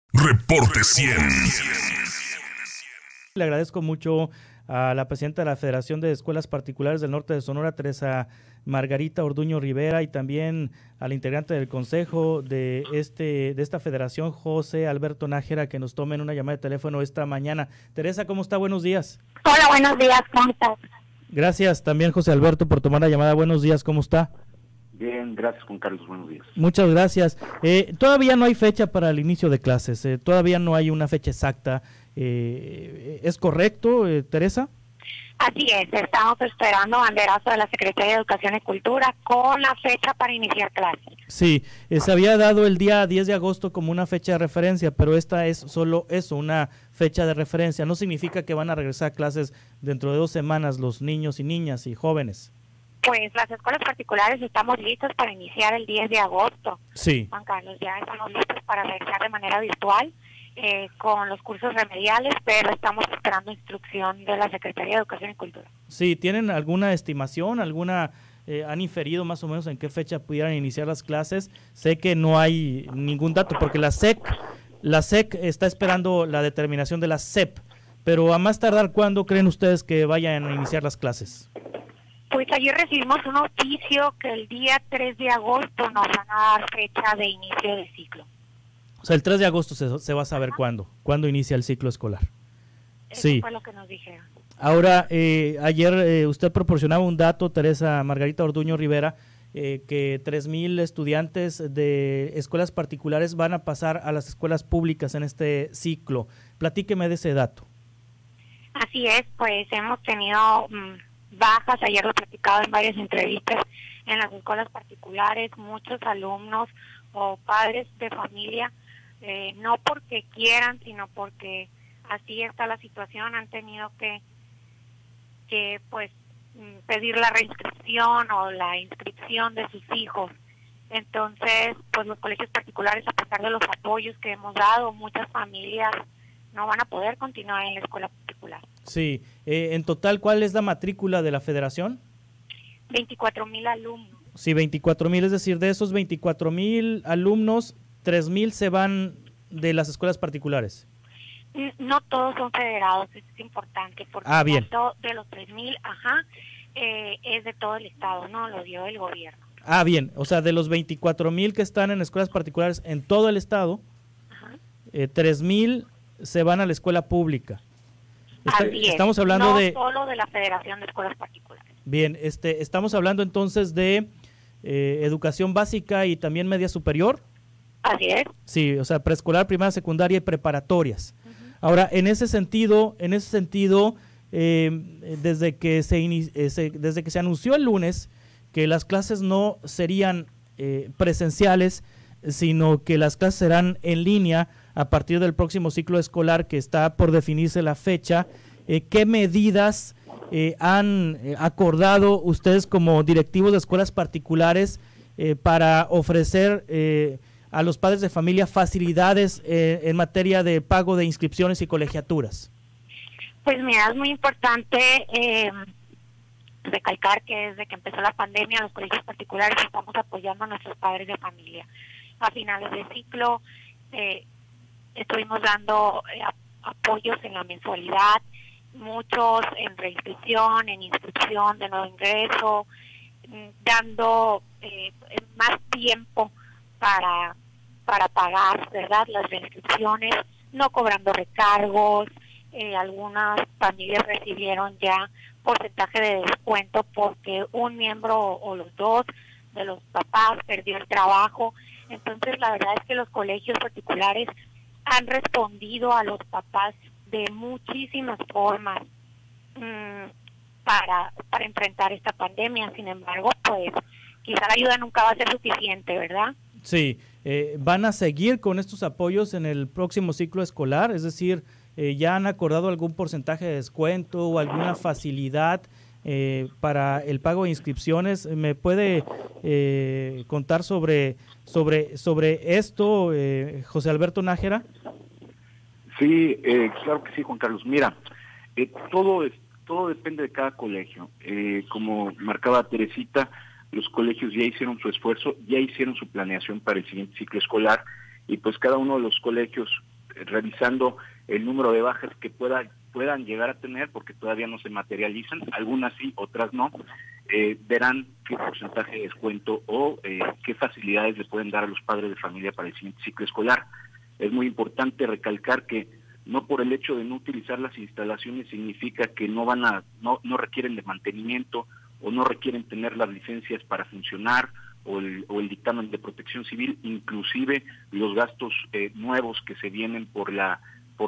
Reporte 100. Le agradezco mucho a la presidenta de la Federación de Escuelas Particulares del Norte de Sonora, Teresa Margarita Orduño Rivera, y también al integrante del consejo de esta federación, José Alberto Nájera, que nos tomen una llamada de teléfono esta mañana. Teresa, ¿cómo está? Buenos días. Hola, buenos días, ¿cómo estás? Gracias también, José Alberto, por tomar la llamada. Buenos días, ¿cómo está? Bien, gracias, Juan Carlos, buenos días. Muchas gracias. Todavía no hay fecha para el inicio de clases, todavía no hay una fecha exacta. ¿Es correcto, Teresa? Así es, estamos esperando banderazo de la Secretaría de Educación y Cultura con la fecha para iniciar clases. Sí, se había dado el día 10 de agosto como una fecha de referencia, pero esta es solo eso, una fecha de referencia. No significa que van a regresar a clases dentro de 2 semanas los niños y niñas y jóvenes. Pues las escuelas particulares estamos listos para iniciar el 10 de agosto. Sí. Juan Carlos, ya estamos listos para realizar de manera virtual con los cursos remediales, pero estamos esperando instrucción de la Secretaría de Educación y Cultura. Sí, ¿tienen alguna estimación, han inferido más o menos en qué fecha pudieran iniciar las clases? Sé que no hay ningún dato, porque la SEC está esperando la determinación de la SEP, pero a más tardar, ¿cuándo creen ustedes que vayan a iniciar las clases? Pues ayer recibimos un oficio que el día 3 de agosto nos van a dar fecha de inicio de ciclo. O sea, el 3 de agosto se va a saber cuándo inicia el ciclo escolar. Eso sí. Fue lo que nos dijeron. Ahora, ayer usted proporcionaba un dato, Teresa Margarita Orduño Rivera, que 3,000 estudiantes de escuelas particulares van a pasar a las escuelas públicas en este ciclo. Platíqueme de ese dato. Así es, pues hemos tenido bajas, ayer lo he platicado en varias entrevistas en las escuelas particulares, muchos alumnos o padres de familia, no porque quieran, sino porque así está la situación, han tenido que pues pedir la reinscripción o la inscripción de sus hijos. Entonces, pues los colegios particulares, a pesar de los apoyos que hemos dado, muchas familias no van a poder continuar en la escuela particular. Sí, en total, ¿cuál es la matrícula de la federación? 24,000 alumnos. Sí, 24,000, es decir, de esos 24,000 alumnos, 3,000 se van de las escuelas particulares. No todos son federados, eso es importante, porque bien. De los 3,000, es de todo el estado, no lo dio el gobierno. Bien, o sea, de los 24,000 que están en escuelas particulares en todo el estado, 3,000 se van a la escuela pública. Estamos hablando no solo de la Federación de Escuelas Particulares. Bien, estamos hablando entonces de educación básica y también media superior. Así es. Sí, o sea, preescolar, primaria, secundaria y preparatorias. Ahora, en ese sentido, desde que se anunció el lunes que las clases no serían presenciales, sino que las clases serán en línea a partir del próximo ciclo escolar, que está por definirse la fecha, ¿qué medidas han acordado ustedes como directivos de escuelas particulares para ofrecer a los padres de familia facilidades en materia de pago de inscripciones y colegiaturas? Pues mira, es muy importante recalcar que desde que empezó la pandemia los colegios particulares estamos apoyando a nuestros padres de familia. A finales de ciclo estuvimos dando apoyos en la mensualidad, muchos en reinscripción, en inscripción de nuevo ingreso, dando más tiempo para pagar, ¿verdad?, las reinscripciones, no cobrando recargos. Algunas familias recibieron ya porcentaje de descuento porque un miembro o los dos de los papás perdió el trabajo. Entonces, la verdad es que los colegios particulares han respondido a los papás de muchísimas formas para enfrentar esta pandemia. Sin embargo, pues quizá la ayuda nunca va a ser suficiente, ¿verdad? Sí, ¿van a seguir con estos apoyos en el próximo ciclo escolar? Es decir, ¿ya han acordado algún porcentaje de descuento o alguna facilidad para el pago de inscripciones? ¿Me puede contar sobre esto, José Alberto Nájera? Sí, claro que sí, Juan Carlos. Mira, todo depende de cada colegio. Como marcaba Teresita, los colegios ya hicieron su esfuerzo, ya hicieron su planeación para el siguiente ciclo escolar, y pues cada uno de los colegios revisando el número de bajas que puedan llegar a tener, porque todavía no se materializan, algunas sí, otras no, verán qué porcentaje de descuento o qué facilidades le pueden dar a los padres de familia para el siguiente ciclo escolar. Es muy importante recalcar que no por el hecho de no utilizar las instalaciones significa que no requieren de mantenimiento o no requieren tener las licencias para funcionar o el dictamen de protección civil, inclusive los gastos nuevos que se vienen por la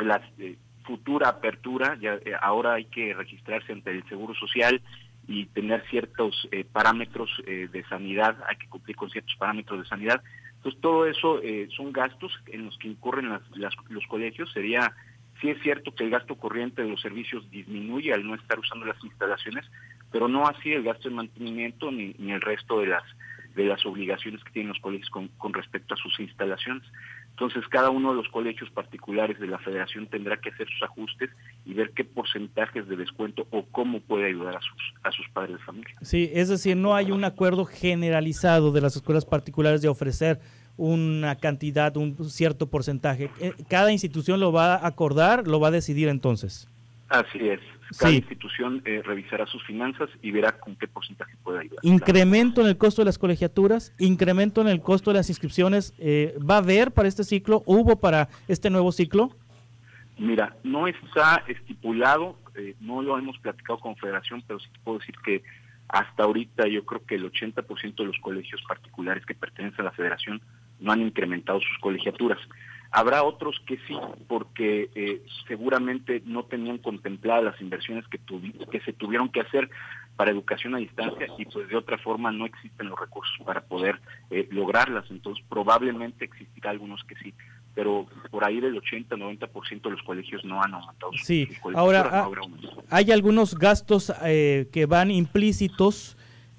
futura apertura. Ahora hay que registrarse ante el Seguro Social y tener ciertos parámetros de sanidad, hay que cumplir con ciertos parámetros de sanidad. Entonces todo eso son gastos en los que incurren los colegios. Sí es cierto que el gasto corriente de los servicios disminuye al no estar usando las instalaciones, pero no así el gasto de mantenimiento ni el resto de las obligaciones que tienen los colegios con respecto a sus instalaciones. Entonces cada uno de los colegios particulares de la Federación tendrá que hacer sus ajustes y ver qué porcentajes de descuento o cómo puede ayudar a sus padres de familia. Sí, es decir, no hay un acuerdo generalizado de las escuelas particulares de ofrecer una cantidad, un cierto porcentaje. Cada institución lo va a acordar, lo va a decidir entonces. Así es. Cada institución revisará sus finanzas y verá con qué porcentaje puede ayudar. ¿Incremento en el costo de las colegiaturas? ¿Incremento en el costo de las inscripciones? ¿Va a haber para este ciclo? ¿Hubo para este nuevo ciclo? Mira, no está estipulado, no lo hemos platicado con Federación, pero sí puedo decir que hasta ahorita yo creo que el 80% de los colegios particulares que pertenecen a la Federación no han incrementado sus colegiaturas. Habrá otros que sí, porque seguramente no tenían contempladas las inversiones que se tuvieron que hacer para educación a distancia y pues de otra forma no existen los recursos para poder lograrlas. Entonces probablemente existirá algunos que sí, pero por ahí del 80-90% de los colegios no han aumentado sus colegiaturas. Ahora, hay algunos gastos que van implícitos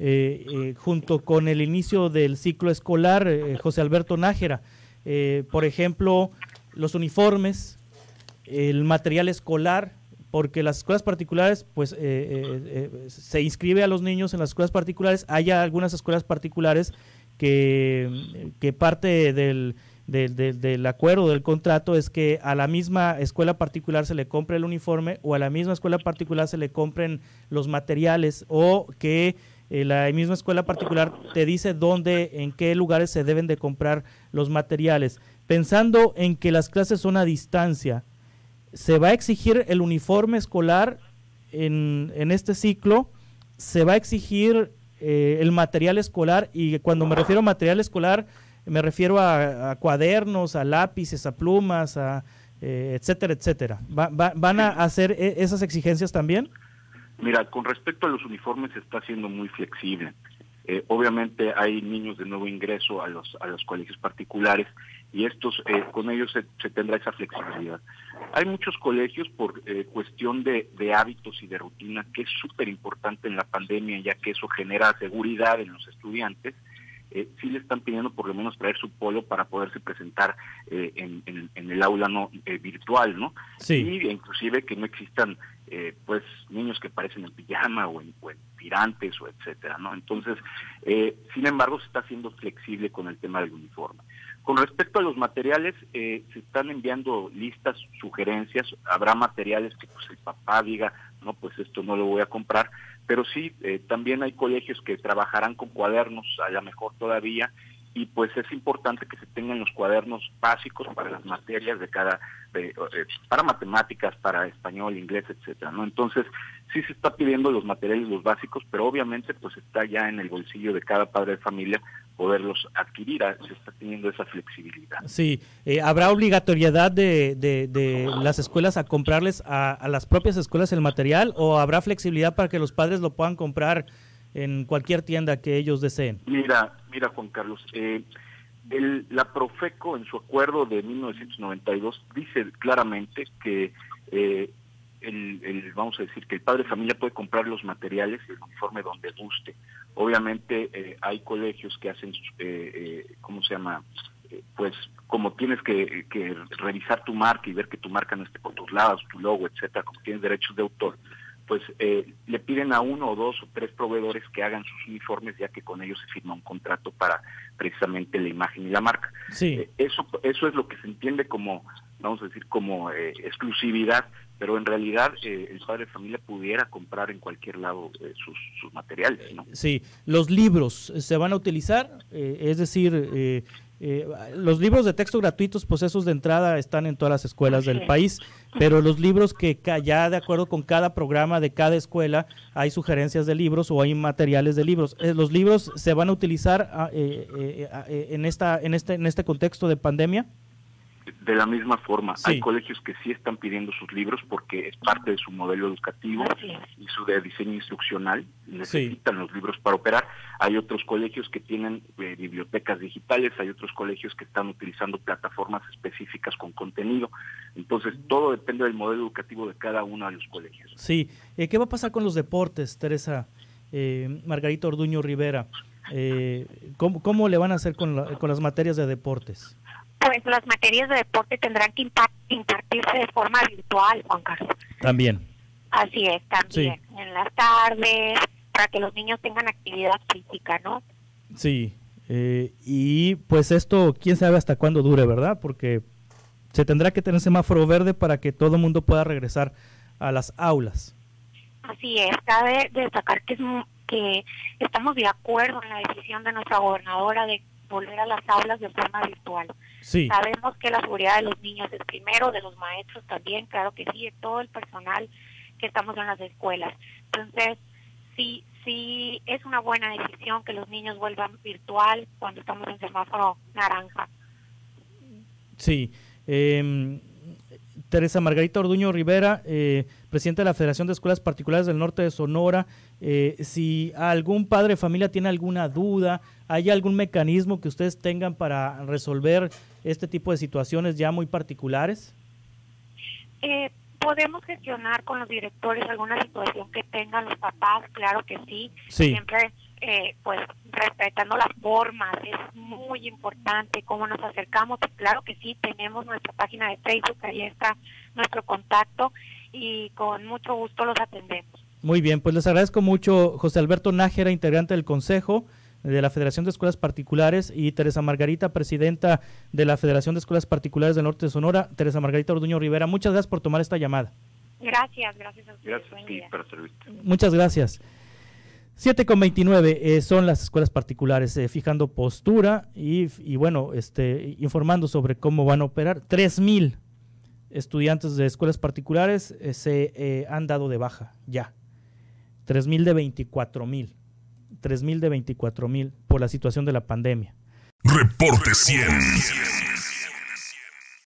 junto con el inicio del ciclo escolar, José Alberto Nájera. Por ejemplo, los uniformes, el material escolar, porque las escuelas particulares, pues se inscribe a los niños en las escuelas particulares. Hay algunas escuelas particulares que parte del acuerdo, del contrato, es que a la misma escuela particular se le compre el uniforme o a la misma escuela particular se le compren los materiales, o que la misma escuela particular te dice dónde, en qué lugares se deben de comprar los materiales. Pensando en que las clases son a distancia, ¿se va a exigir el uniforme escolar en este ciclo? ¿Se va a exigir el material escolar? Y cuando me refiero a material escolar, me refiero a cuadernos, a lápices, a plumas, etcétera, etcétera. ¿Van a hacer esas exigencias también? Mira, con respecto a los uniformes se está siendo muy flexible. Obviamente hay niños de nuevo ingreso a los colegios particulares y con ellos se tendrá esa flexibilidad. Hay muchos colegios por cuestión de hábitos y de rutina, que es súper importante en la pandemia, ya que eso genera seguridad en los estudiantes. Sí le están pidiendo por lo menos traer su polo para poderse presentar en el aula virtual, ¿no? Sí. Y inclusive que no existan pues niños que parecen en pijama o en tirantes o etcétera, ¿no? Entonces, sin embargo, se está haciendo flexible con el tema del uniforme. Con respecto a los materiales, se están enviando listas, sugerencias. Habrá materiales que pues el papá diga, no, pues esto no lo voy a comprar, pero sí, también hay colegios que trabajarán con cuadernos, a lo mejor todavía, y pues es importante que se tengan los cuadernos básicos para las materias para matemáticas, para español, inglés, etcétera, ¿no? Entonces, sí se está pidiendo los materiales, los básicos, pero obviamente pues está ya en el bolsillo de cada padre de familia poderlos adquirir. Se está teniendo esa flexibilidad. Sí, ¿habrá obligatoriedad de las escuelas a comprarles a las propias escuelas el material, o habrá flexibilidad para que los padres lo puedan comprar en cualquier tienda que ellos deseen? Mira Juan Carlos, la Profeco en su acuerdo de 1992 dice claramente que vamos a decir que el padre de familia puede comprar los materiales y el uniforme donde guste. Obviamente hay colegios que hacen, pues como tienes que revisar tu marca y ver que tu marca no esté con tus lados, tu logo, etcétera, como tienes derechos de autor, pues le piden a 1 o 2 o 3 proveedores que hagan sus uniformes, ya que con ellos se firma un contrato para precisamente la imagen y la marca. Sí. Eso es lo que se entiende como vamos a decir, como exclusividad, pero en realidad el padre de familia pudiera comprar en cualquier lado sus materiales, ¿no? Sí, los libros se van a utilizar, es decir, los libros de texto gratuitos, pues esos de entrada están en todas las escuelas del país, pero los libros que ya de acuerdo con cada programa de cada escuela hay sugerencias de libros o hay materiales de libros. ¿Los libros se van a utilizar en este contexto de pandemia? De la misma forma, sí. Hay colegios que sí están pidiendo sus libros porque es parte de su modelo educativo y su de diseño instruccional, necesitan los libros para operar. Hay otros colegios que tienen bibliotecas digitales, hay otros colegios que están utilizando plataformas específicas con contenido. Entonces, todo depende del modelo educativo de cada uno de los colegios. Sí. ¿Qué va a pasar con los deportes, Teresa Margarita Orduño Rivera? ¿Cómo le van a hacer con las materias de deportes? Pues las materias de deporte tendrán que impartirse de forma virtual, Juan Carlos. También. Así es, también. Sí. En las tardes, para que los niños tengan actividad física, ¿no? Sí. Y pues esto, quién sabe hasta cuándo dure, ¿verdad? Porque se tendrá que tener semáforo verde para que todo el mundo pueda regresar a las aulas. Así es. Cabe destacar que estamos de acuerdo en la decisión de nuestra gobernadora de volver a las aulas de forma virtual. Sí. Sabemos que la seguridad de los niños es primero, de los maestros también, claro que sí, de todo el personal que estamos en las escuelas. Entonces, sí es una buena decisión que los niños vuelvan virtual cuando estamos en semáforo naranja. Sí. Teresa Margarita Orduño Rivera, presidenta de la Federación de Escuelas Particulares del Norte de Sonora, si algún padre de familia tiene alguna duda, ¿hay algún mecanismo que ustedes tengan para resolver este tipo de situaciones ya muy particulares? Podemos gestionar con los directores alguna situación que tengan los papás, claro que sí. Siempre pues respetando las formas, es muy importante cómo nos acercamos, pues claro que sí, tenemos nuestra página de Facebook, ahí está nuestro contacto y con mucho gusto los atendemos. Muy bien, pues les agradezco mucho José Alberto Nájera, integrante del Consejo de la Federación de Escuelas Particulares, y Teresa Margarita, presidenta de la Federación de Escuelas Particulares del Norte de Sonora. Teresa Margarita Orduño Rivera, muchas gracias por tomar esta llamada. Gracias a ustedes. Gracias para servirte. Muchas gracias. 7:29 son las escuelas particulares fijando postura y bueno, informando sobre cómo van a operar. 3,000 estudiantes de escuelas particulares se han dado de baja ya. 3,000 de 24,000. 3,000 de 24,000 por la situación de la pandemia. Reporte 100.